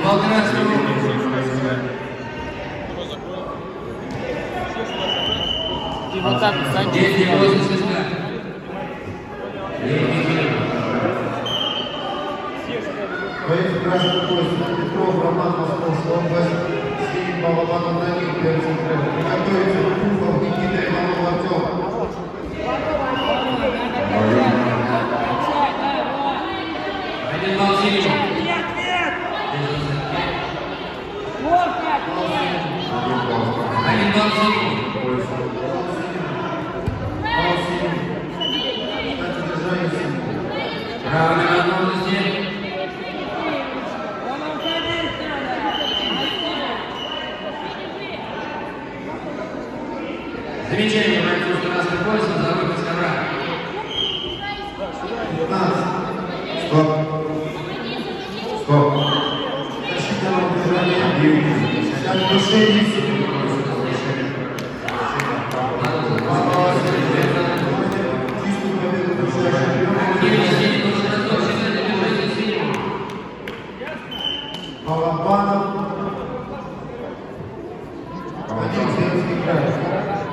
По красному. И вот так, кстати. 10-85. Боец красный пояс Петров Роман, Московская область, Синим Балабаном Данил, первый трек. Приготовиться Куфов Никита Иванов Артем. Один балл Синему. Один балл Синему. Право на возможности. Замечание бойцу с красным поясом за выход с ковра. 15. Стоп. Стоп. Защитного движения. Отношение. Балабанов. Один Северский край.